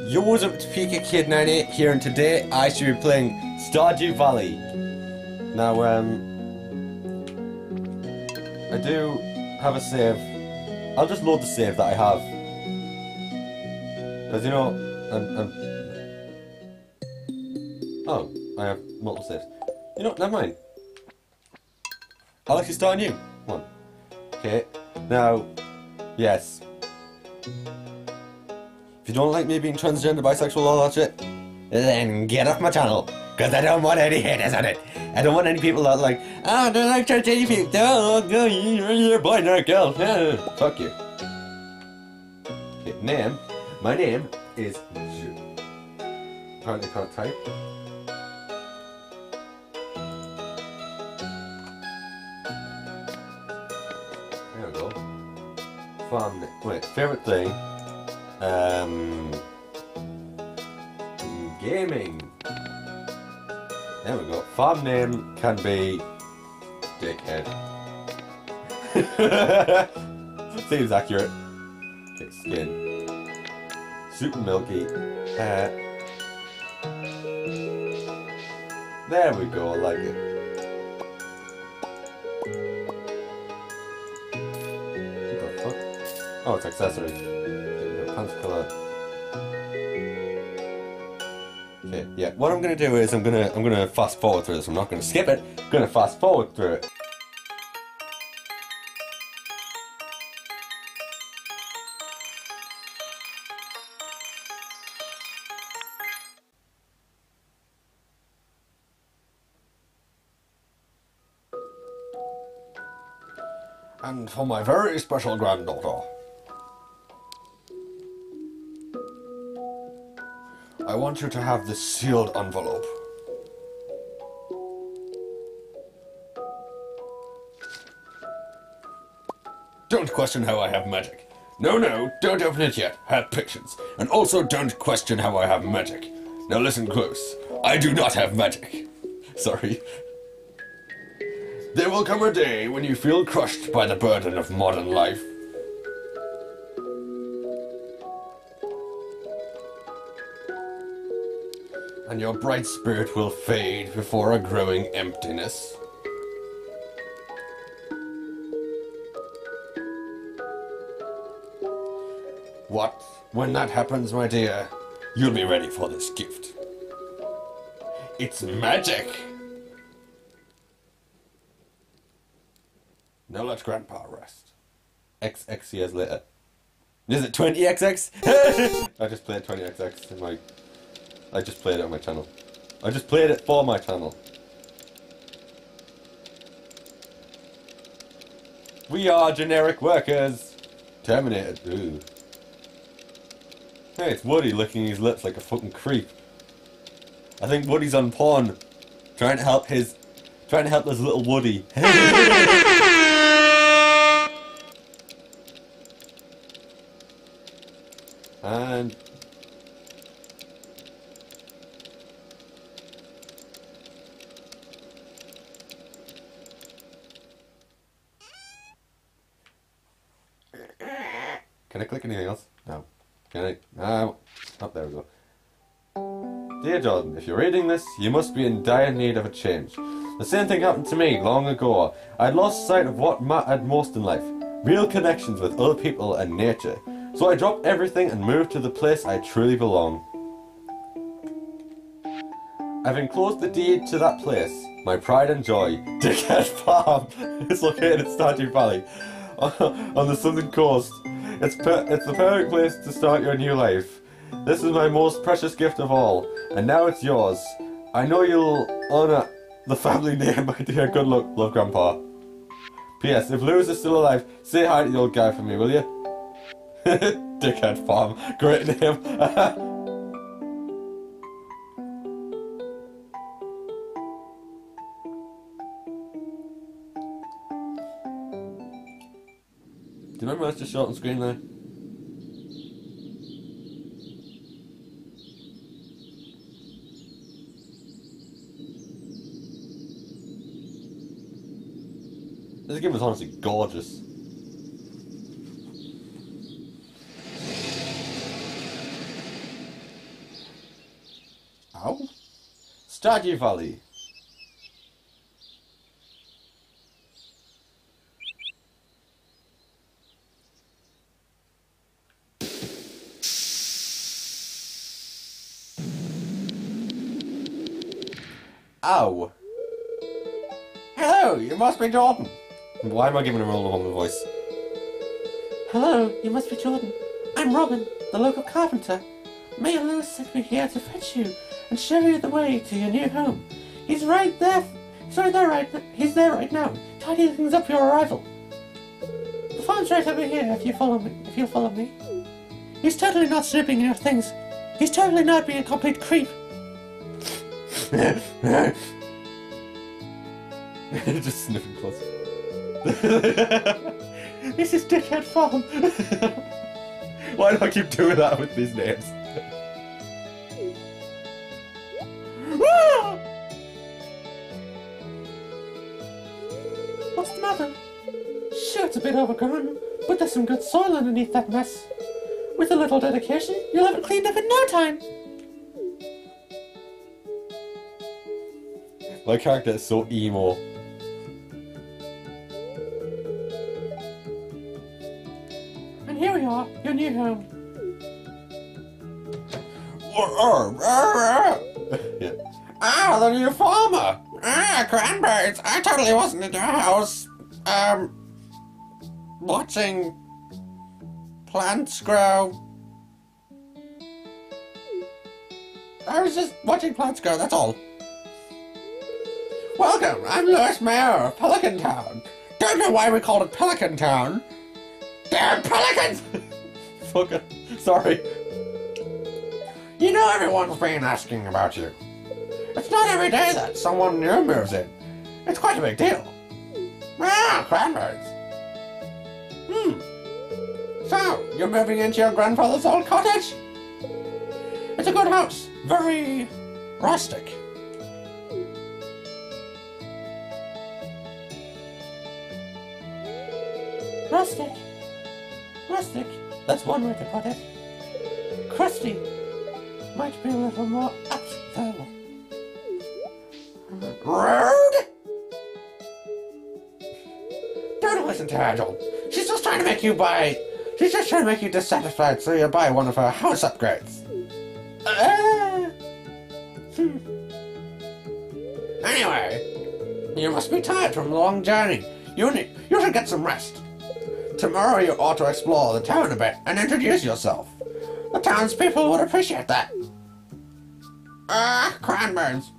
Yo, what's up, it's Pika Kid 98 here, and today I should be playing Stardew Valley. Now, I do have a save. I'll just load the save that I have. Because, you know, oh, I have multiple saves. You know, never mind. I'll actually start new. Come on. Okay, now, yes. If you don't like me being transgender, bisexual, all that shit, then get off my channel. Because I don't want any haters on it. I don't want any people that like, I don't like transgender people. Don't go, you're a boy, not a girl. Fuck you. Okay, my name is Ju. Apparently I can't type. There we go. Farm name. Wait, favourite thing. Gaming. There we go. Farm name can be Dickhead. Seems accurate. Okay, skin. Super milky. There we go, I like it. What the fuck? Oh, it's accessory. Pants colour. Okay, yeah. What I'm gonna do is I'm gonna fast forward through this. I'm not gonna skip it. I'm gonna fast forward through it. And for my very special granddaughter, I want you to have this sealed envelope. Don't question how I have magic. No, don't open it yet. Have patience. And also don't question how I have magic. Now listen close. I do not have magic. Sorry. There will come a day when you feel crushed by the burden of modern life. And your bright spirit will fade before a growing emptiness. What? When that happens, my dear, you'll be ready for this gift. It's magic! Now let Grandpa rest. XX years later. Is it 20XX? I just played 20XX in my... I just played it on my channel. I just played it for my channel. We are generic workers! Terminated. Ooh. Hey, it's Woody licking his lips like a fucking creep. I think Woody's on porn. Trying to help this little Woody. And... Can I click anything else? No. Can I? No. Oh, there we go. Dear Jordan, if you're reading this, you must be in dire need of a change. The same thing happened to me long ago. I'd lost sight of what mattered most in life. Real connections with other people and nature. So I dropped everything and moved to the place I truly belong. I've enclosed the deed to that place, my pride and joy, Dickhead Farm. It's located in Stardew Valley, on the southern coast. It's the perfect place to start your new life. This is my most precious gift of all, and now it's yours. I know you'll honour the family name, my dear. Good luck, love, Grandpa. P.S. If Lewis is still alive, say hi to the old guy for me, will you? Dickhead Farm. Great name. Do you remember that's just short on screen there? This game is honestly gorgeous. Stardew Valley. Ow. Hello, you must be Jordan. Why am I giving him a normal voice? Hello, you must be Jordan. I'm Robin, the local carpenter. Mayor Lewis sent me here to fetch you and show you the way to your new home. He's right there. He's there right now, tidying things up for your arrival. The farm's right over here if you'll follow me. He's totally not snooping in your things. He's totally not being a complete creep. Just sniffing closer. This is Dickhead Farm. Why do I keep doing that with these names? What's the matter? Sure, it's a bit overgrown, but there's some good soil underneath that mess. With a little dedication, you'll have it cleaned up in no time. My character is so emo. And here we are, your new home. Yeah. Ah, the new farmer! Ah, cranberries! I totally wasn't in your house. Watching plants grow. I was just watching plants grow, that's all. Welcome, I'm Lewis, Mayor of Pelican Town. Don't know why we called it Pelican Town. Damn pelicans! Fucker. Sorry. You know everyone's been asking about you. It's not every day that someone new moves in. It's quite a big deal. Ah, cranberries. So, you're moving into your grandfather's old cottage? It's a good house. Very rustic. Rustic. Rustic, that's one way to put it. Crusty might be a little more apt, though. Rude? Don't listen to her, Joel. She's just trying to make you dissatisfied so you buy one of her house upgrades. Anyway, you must be tired from the long journey. You should get some rest. Tomorrow you ought to explore the town a bit and introduce yourself. The townspeople would appreciate that. Cranberries.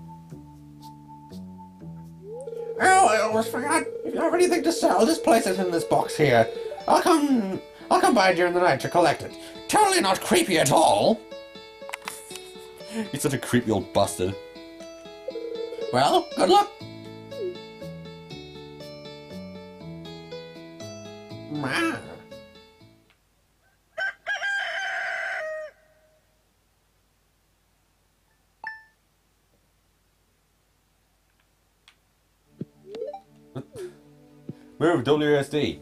Oh, I almost forgot. If you have anything to sell, just place it in this box here. I'll come by during the night to collect it. Totally not creepy at all. He's such a creepy old bastard. Well, good luck. Move, WSD.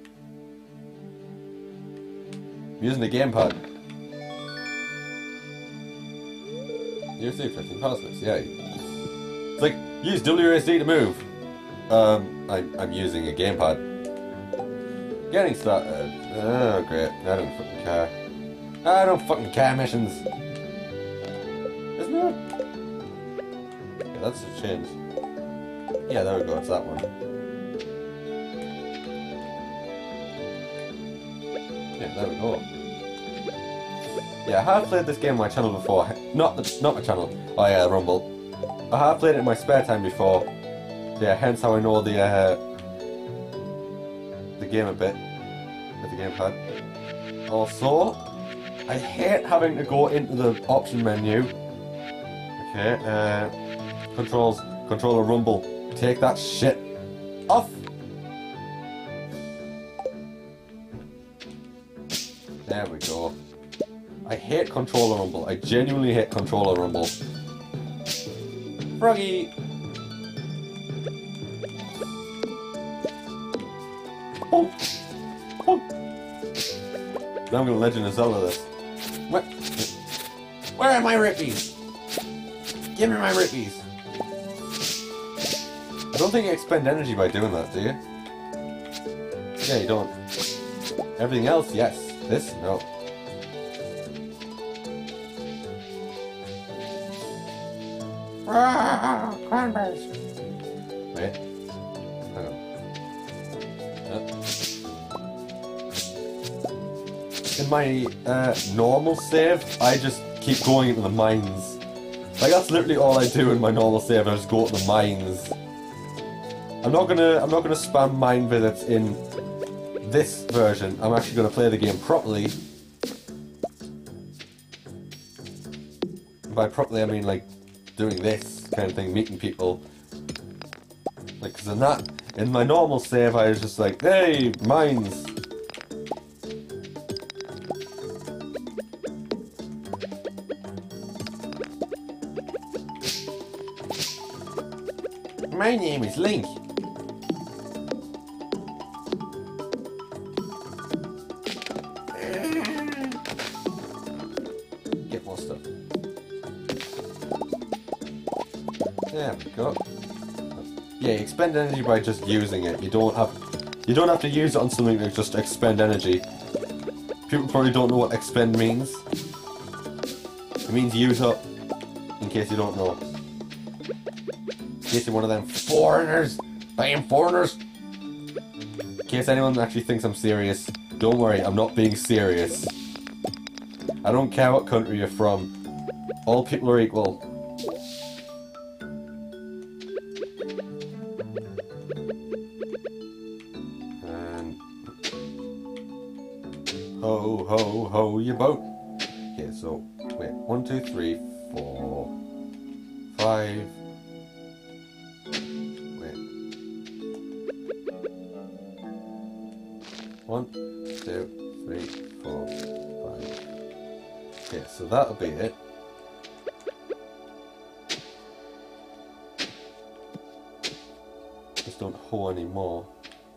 Using the gamepad. WSD 15 passwords, yay. It's like, use WSD to move. I'm using a gamepad. Getting started. Oh, great. I don't fucking care. I don't fucking care missions. Isn't it? Okay, that's a change. Yeah, there we go, it's that one. Yeah, there we go. Yeah, I have played this game on my channel before. Not my channel. Oh yeah, Rumble. I have played it in my spare time before. Yeah, hence how I know the game a bit with the gamepad. Also, I hate having to go into the option menu. Okay, controller Rumble. Take that shit off. There we go. I hate controller Rumble. I genuinely hate controller Rumble. Froggy! Oh. Oh. Now I'm gonna Legend of Zelda this. Where are my rippies? Give me my rupees. I don't think you expend energy by doing that, do you? Yeah, you don't. Everything else, yes. This, no. Cranberries. Wait. Hang on. In my normal save, I just keep going into the mines. Like that's literally all I do in my normal save. I just go to the mines. I'm not gonna spam mine visits in this version. I'm actually gonna play the game properly. By properly, I mean like doing this kind of thing, meeting people. Like, cause in my normal save, I was just like, hey, mines. My name is Link. Get more stuff. There we go. Yeah, you expend energy by just using it. You don't have to use it on something to just expend energy. People probably don't know what expend means. It means use up, in case you don't know. In case you're one of them foreigners, buying foreigners. In case anyone actually thinks I'm serious, don't worry, I'm not being serious. I don't care what country you're from. All people are equal. And ho ho ho your boat. Okay, so wait, 1, 2, 3, 4, 5. Wait. 1, 2, 3, 4, 5. Okay, so that'll be it. Just don't hoe anymore.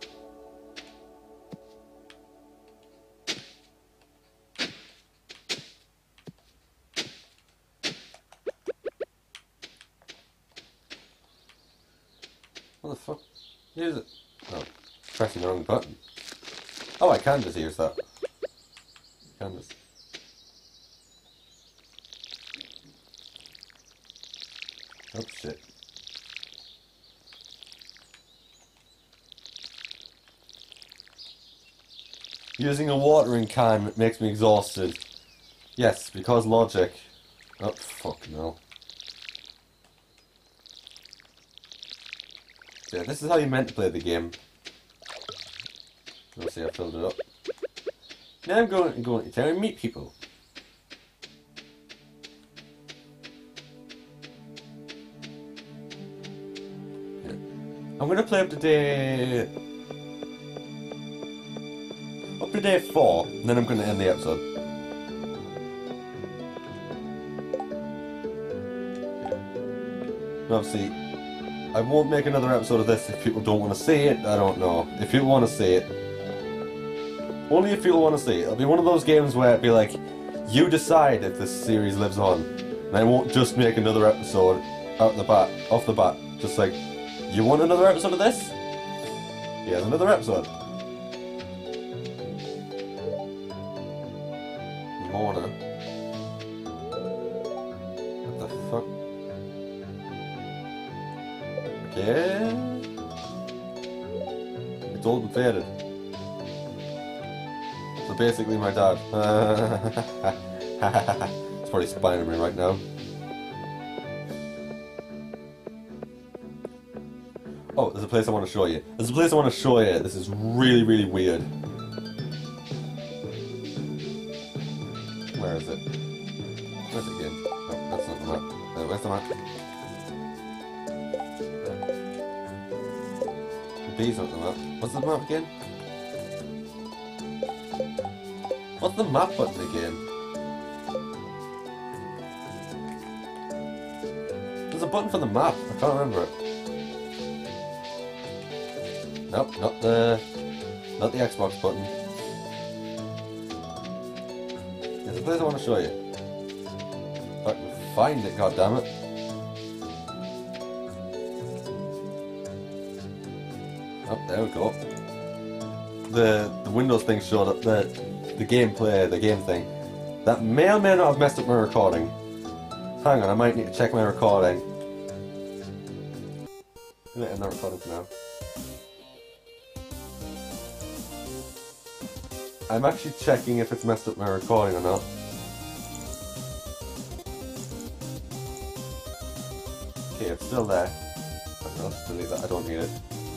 What the fuck? Use it. Oh, pressing the wrong button. Oh, I can just use that. Can just. Oh shit. Using a watering can makes me exhausted. Yes, because logic. Oh fuck no. Yeah, this is how you meant to play the game. Let's see, I filled it up. Now I'm going to town and meet people. Yeah. I'm going to play up to day 4, and then I'm going to end the episode. And obviously, I won't make another episode of this if people don't want to see it. I don't know. If people want to see it, only if people want to see it. It'll be one of those games where it'll be like, you decide if this series lives on, and I won't just make another episode off the bat. Just like, you want another episode of this? Here's another episode. Mona. What the fuck? Okay. It's old and faded. So basically my dad. It's probably spying on me right now. Oh, there's a place I want to show you. There's a place I want to show you. This is really, really weird. Where is it? Where's it again? Oh, that's not the map. Where's the map? The B's not the map. What's the map again? What's the map button again? There's a button for the map. I can't remember it. Nope, not the Xbox button. There's a place I want to show you. If I can find it, goddammit. Oh, there we go. The Windows thing showed up, the gameplay, the game thing. That may or may not have messed up my recording. Hang on, I might need to check my recording. I'm gonna end that recording for now. I'm actually checking if it's messed up my recording or not. Okay, it's still there. I'll just delete that, I don't need it.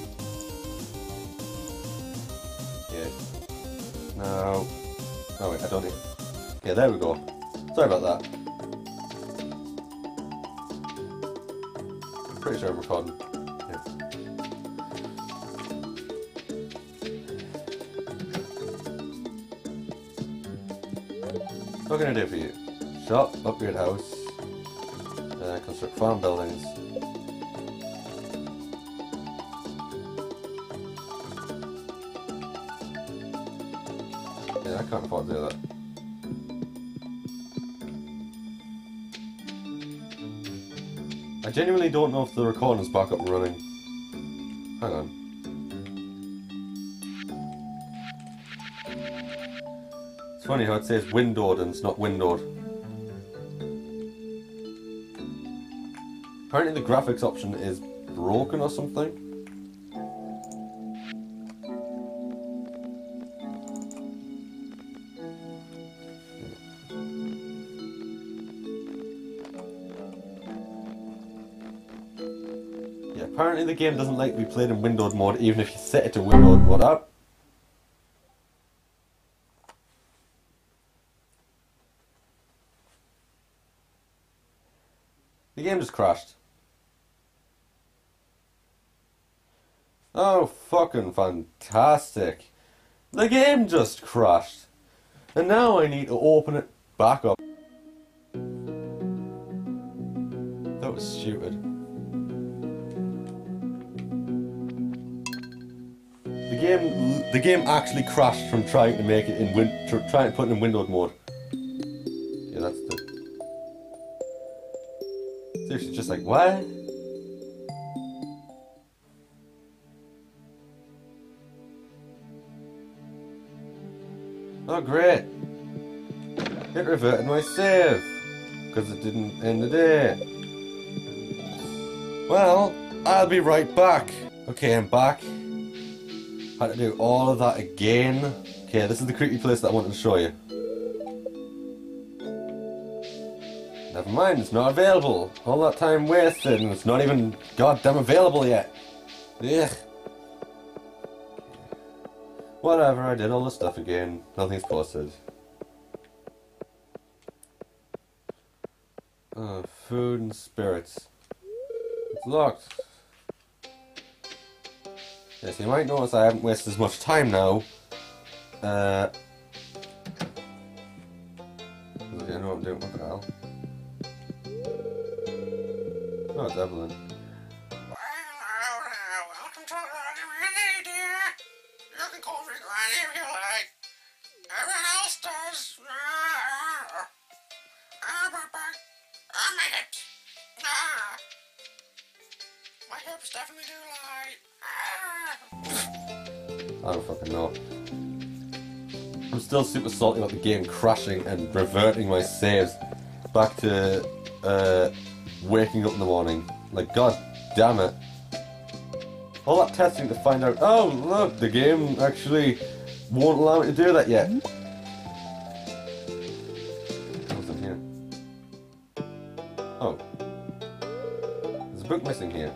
Okay. No. Oh wait, I don't need it. Okay, there we go. Sorry about that. I'm pretty sure I'm recording. Yeah. What can I do for you? Shop, upgrade house, construct farm buildings. Yeah, I can't afford to do that. I genuinely don't know if the recording's back up and running. Hang on. It's funny how it says windowed and it's not windowed. Apparently the graphics option is broken or something. Yeah, apparently the game doesn't like to be played in windowed mode even if you set it to windowed mode up. The game just crashed. Oh, fucking fantastic. The game just crashed. And now I need to open it back up. That was stupid. The game actually crashed from trying to make it in trying to put it in windowed mode. Yeah, that's the seriously, just like, what? Oh, great. It reverted my save. Because it didn't end the day. Well, I'll be right back. Okay, I'm back. Had to do all of that again. Okay, this is the creepy place that I wanted to show you. Never mind, it's not available. All that time wasted and it's not even goddamn available yet. Ugh. Whatever, I did all the stuff again. Nothing's posted. Food and spirits. It's locked. Yes, you might notice I haven't wasted as much time now. Okay, I know what I'm doing. What the hell? Oh, it's Evelyn. Welcome to the really, dear. You can call me Granny if you like. Everyone else does. My hips. My hips definitely do lie. I don't fucking know. I'm still super salty about the game crashing and reverting my saves back to waking up in the morning. Like, god damn it. All that testing to find out, oh look, the game actually won't allow me to do that yet. What's in here? Oh. There's a book missing here.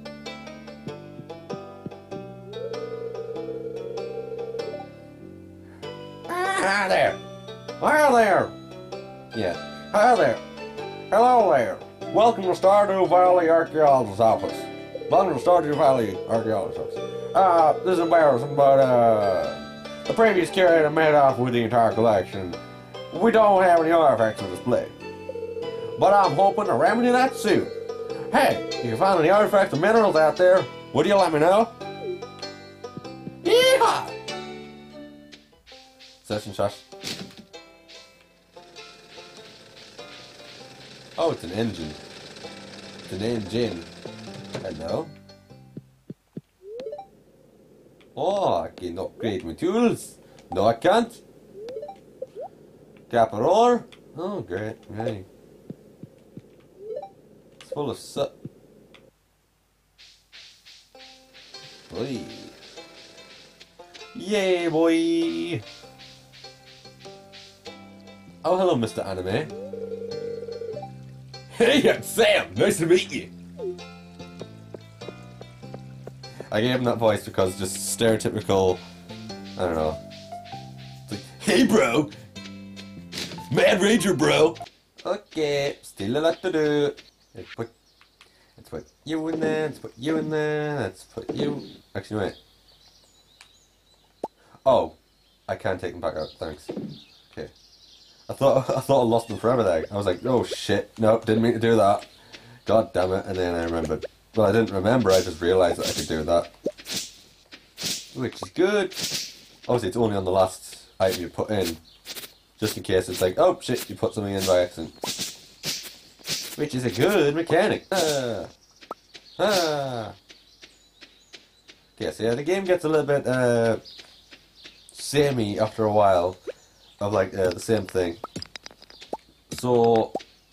Hi there. Hi there. Yeah. Hi there. Hello there. Welcome to Stardew Valley Archaeologist's office. Welcome to Stardew Valley Archaeologist's office. This is embarrassing, but the previous curator made off with the entire collection. We don't have any artifacts to display. But I'm hoping to remedy that soon. Hey, if you find any artifacts or minerals out there, would you let me know? Yeehaw! Session shot. Oh, it's an engine. It's an engine. Hello? Oh, I can upgrade my tools. No, I can't. Copper ore. Oh, great. Right. It's full of soot. Boy. Yay, boy. Oh, hello, Mr. Anime. Hey, I'm Sam. Nice to meet you. I gave him that voice because just stereotypical, I don't know. It's like, hey bro! Mad Ranger bro! Okay, still a lot to do. Let's put you in there, let's put you in there, let's put you... Actually, wait. Oh, I can't take them back out, thanks. Okay. I thought I lost them forever there. I was like, oh shit, nope, didn't mean to do that. God damn it, and then I remembered. Well, I didn't remember, I just realised that I could do that. Which is good. Obviously, it's only on the last item you put in. Just in case it's like, oh shit, you put something in by accident. Which is a good mechanic. Okay, so yeah, the game gets a little bit, samey after a while. Of like, the same thing. So,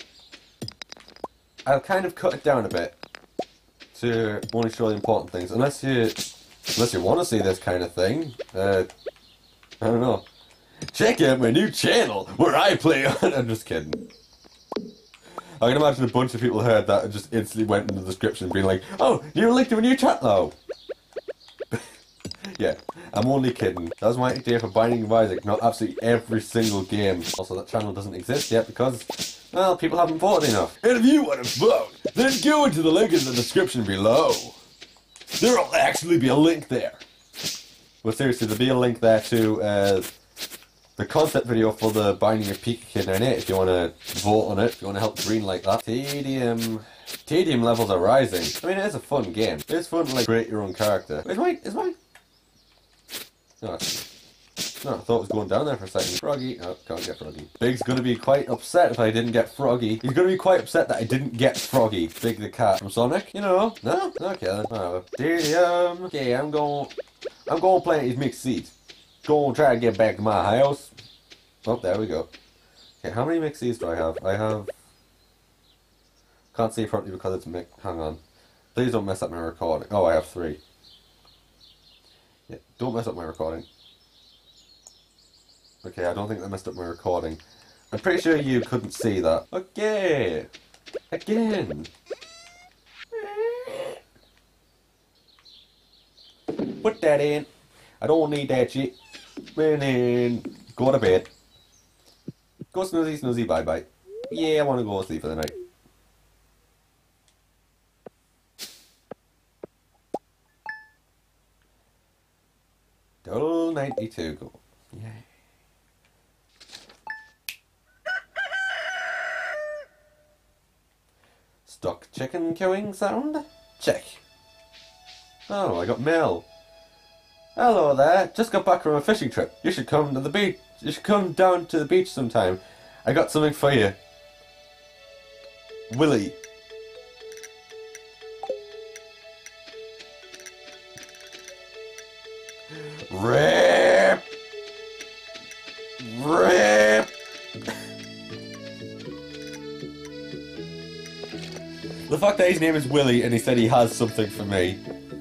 I'll kind of cut it down a bit. To only show the important things, unless you want to see this kind of thing. I don't know. Check out my new channel where I play on. I'm just kidding. I can imagine a bunch of people heard that and just instantly went in the description being like, "Oh, you linked to a new channel." Oh. Yeah, I'm only kidding. That was my idea for Binding of Isaac, not absolutely every single game. Also, that channel doesn't exist yet because, well, people haven't voted enough. And if you want to vote, then go into the link in the description below. There'll actually be a link there. Well, seriously, there'll be a link there to the concept video for the Binding of Pika Kid 98 if you want to vote on it, if you want to help green like that. Tedium levels are rising. I mean, it is a fun game. It's fun to like create your own character. Is my... No, I thought it was going down there for a second. Froggy. Oh, can't get Froggy. Big's gonna be quite upset if I didn't get Froggy. He's gonna be quite upset that I didn't get Froggy. Big the cat from Sonic. You know? No? Okay then. Whatever. Okay, I'm going plant these mixed seeds. Going to try to get back to my house. Oh, there we go. Okay, how many mixed seeds do I have? I have... Can't see properly because it's mixed. Hang on. Please don't mess up my recording. Oh, I have 3. Yeah, don't mess up my recording. Okay, I don't think that messed up my recording. I'm pretty sure you couldn't see that. Okay! Again! Put that in. I don't need that shit. And then go to bed. Go snoozy, snoozy, bye bye. Yeah, I want to go sleep for the night. Total 92 go. Yay. Stock chicken queuing sound? Check. Oh, I got mail. Hello there. Just got back from a fishing trip. You should come to the beach. You should come down to the beach sometime. I got something for you. Willie. Rip! Rip! The fact that his name is Willie and he said he has something for me.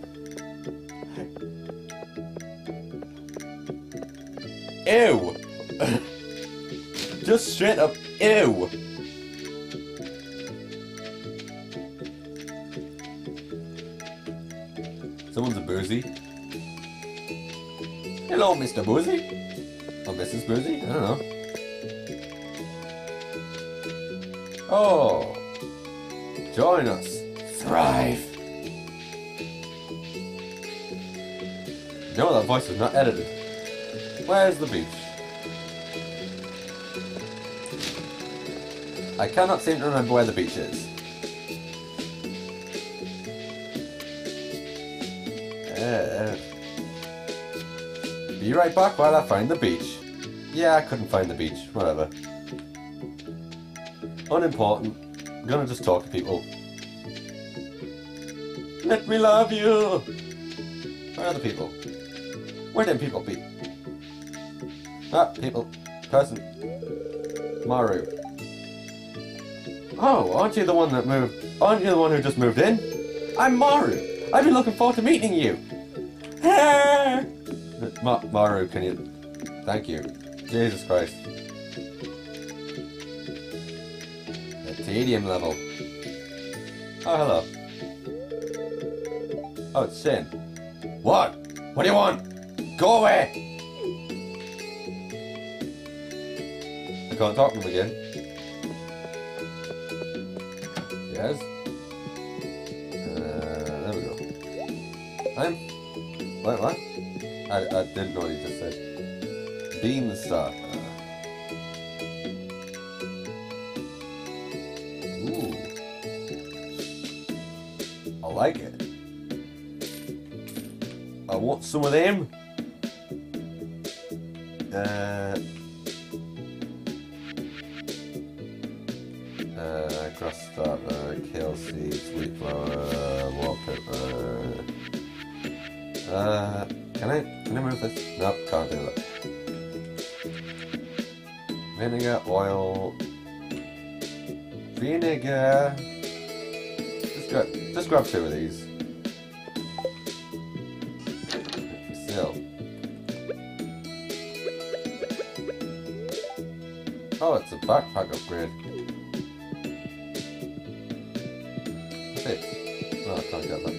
Ew! Just straight up ew! Someone's a boozy. Hello, Mr. Boozy? Or Mrs. Boozy? I don't know. Oh! Join us! Thrive! No, that voice is not edited. Where's the beach? I cannot seem to remember where the beach is. Be right back while I find the beach. Yeah, I couldn't find the beach. Whatever. Unimportant. I'm gonna just talk to people. Let me love you! Where are the people? Where them people be? Ah, people. Person. Maru. Oh, aren't you the one that moved? Aren't you the one who just moved in? I'm Maru. I've been looking forward to meeting you. Maru, can you... Thank you. Jesus Christ. The tedium level. Oh, hello. Oh, it's Sin. What? What do you want? Go away! I can't talk to him again. Yes? There we go. What? I didn't know what he just said. Beam the star. Ooh. I like it. I want some of them. Grass starter, kale seed, sweet flower, wallpaper. Can I move this? Nope, can't do that. Vinegar, oil, vinegar. Just grab 2 of these. Still. Oh, it's a backpack upgrade. Hey. Oh, I can't get that.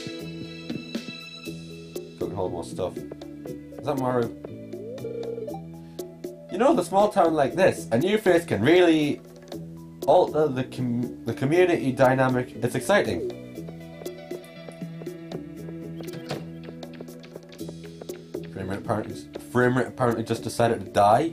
Couldn't hold more stuff. Is that Maru? You know, the small town like this, a new face can really alter the community dynamic. It's exciting. Frame rate apparently just decided to die.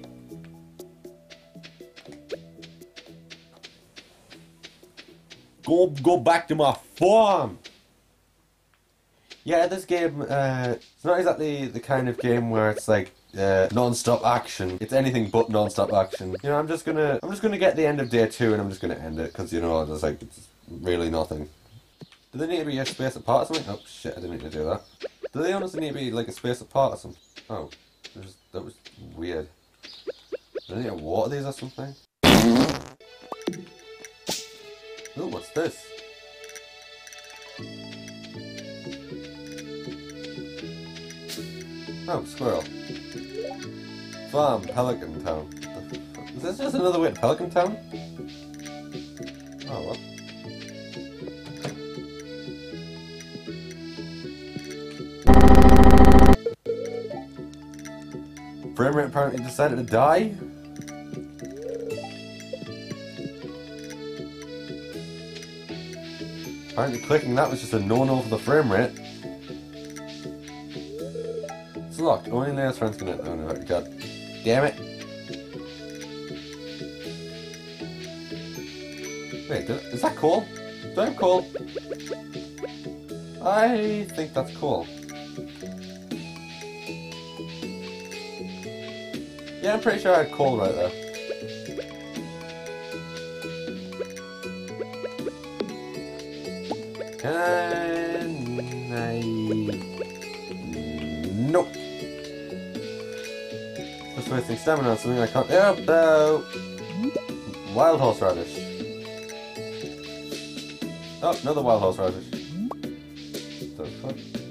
Go back to my farm. Yeah, this game, it's not exactly the kind of game where it's like non-stop action. It's anything but non-stop action. You know, I'm just gonna get the end of day 2 and I'm just gonna end it because, you know, it's like it's really nothing. Do they need to be a space apart or something? Oh shit, I didn't need to do that. Do they honestly need to be like a space apart or something? Oh, that was weird. Do I need to water these or something? Ooh, what's this? Oh, squirrel. Farm, Pelican Town. Is this just another way to Pelican Town? Oh, well. Frame rate apparently decided to die. Apparently clicking that was just a no-no for the frame rate. It's locked. Only Leo's friends can... Oh no, god damn it. Wait, is that cool? Do I have coal? I think that's cool. Yeah, I'm pretty sure I had coal right there. Can I... Nope. Just wasting stamina on something I can't... Oh, wild horseradish. Oh, another wild horseradish. The fuck?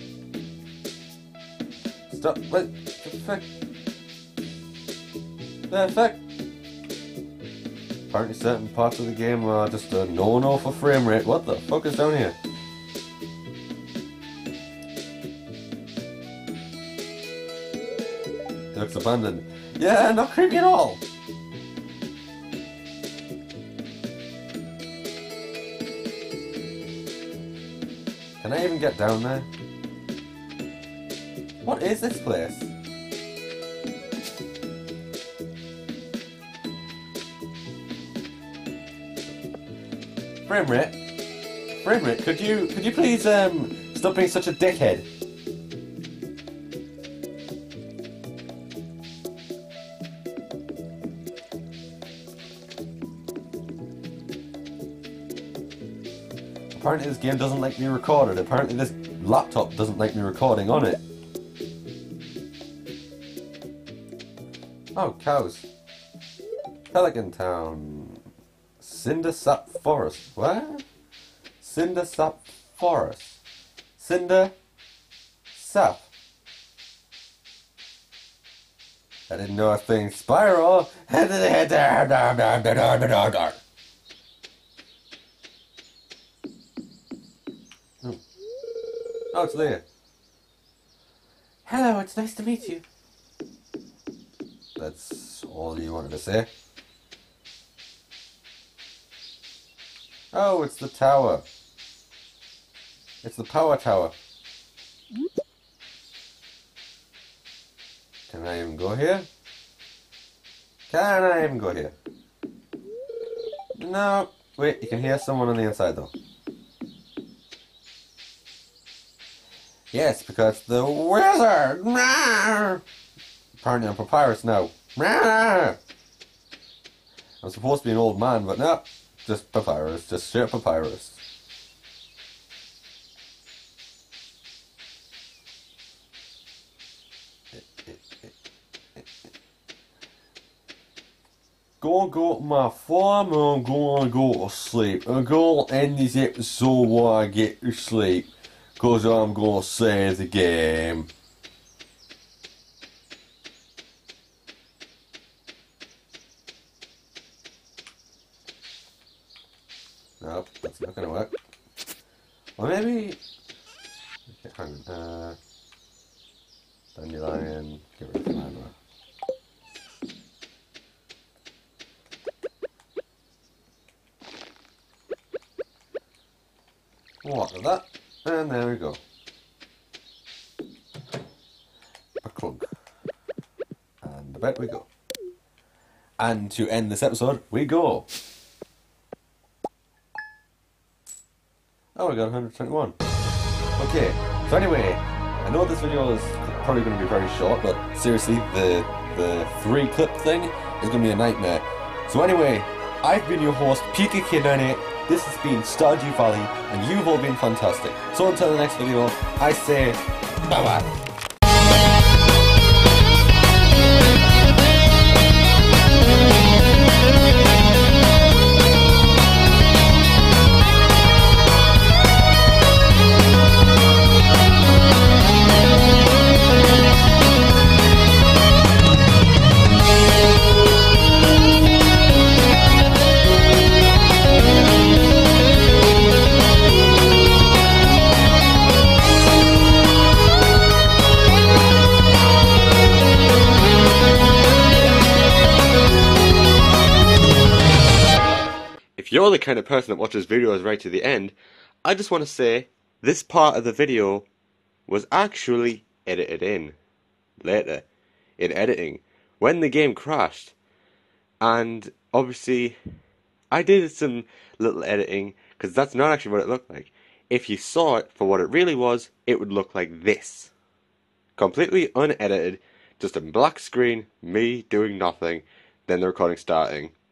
Stop, what the fuck? The fuck? Apparently certain parts of the game are just a no-no for frame rate. What the fuck is down here? It looks abandoned. Yeah, not creepy at all! Can I even get down there? What is this place? Frame rate? Frame rate, could you please stop being such a dickhead? Apparently this game doesn't like me recorded. Apparently this laptop doesn't like me recording on it. Oh, cows. Pelican Town. Cindersap Forest. What? Cindersap Forest. Cinder Sap. I didn't know a thing. Spiral. Oh, it's Leah. Hello, it's nice to meet you. That's all you wanted to say? Oh, it's the tower. It's the power tower. Can I even go here? Can I even go here? No. Wait, you can hear someone on the inside though. Yes, because the wizard! Apparently I'm Papyrus now. I'm supposed to be an old man, but no. Just Papyrus. Just straight Papyrus. Go to my farm and I'm gonna go to sleep. I'm gonna end this episode while I get to sleep. Cause I'm gonna save the game. Nope, that's not gonna work. Or maybe... Okay, hang on. Dandelion, get rid of flower. Water that, and there we go. A clunk. And to bed we go. And to end this episode, we go. Oh, we got 121. Okay, so anyway, I know this video is probably going to be very short, but seriously, the 3-clip thing is going to be a nightmare. So anyway, I've been your host, PKK98. This has been Stardew Valley, and you've all been fantastic. So until the next video, I say bye-bye. If you're the kind of person that watches videos right to the end, I just want to say this part of the video was actually edited in later in editing when the game crashed. And obviously I did some little editing because that's not actually what it looked like. If you saw it for what it really was, it would look like this. Completely unedited, just a black screen, me doing nothing, then the recording starting.